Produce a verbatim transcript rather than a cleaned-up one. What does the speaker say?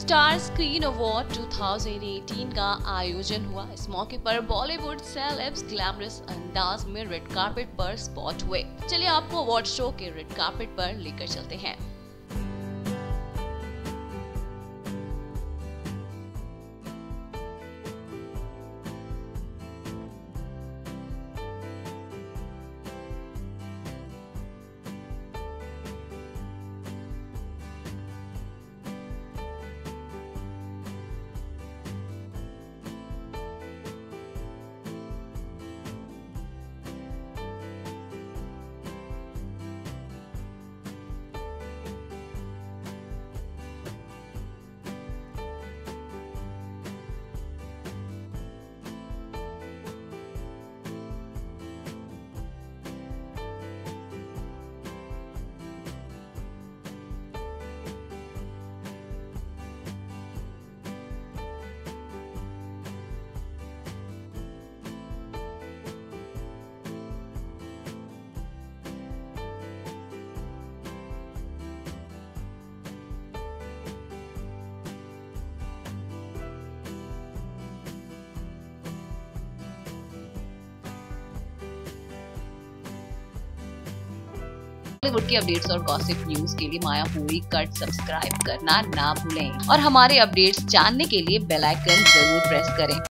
Star screen award दो हज़ार अठारह का आयोजन हुआ। इस मौके पर बॉलीवुड सेलेब्स ग्लैमरस अंदाज में रेड कार्पेट पर स्पॉट हुए। चलिए आपको अवार्ड शो के रेड कार्पेट पर लेकर चलते हैं। बॉलीवुड की अपडेट्स और गॉसिप न्यूज के लिए माया पूरी कट सब्सक्राइब करना ना भूलें और हमारे अपडेट्स जानने के लिए बेल आइकन जरूर प्रेस करें।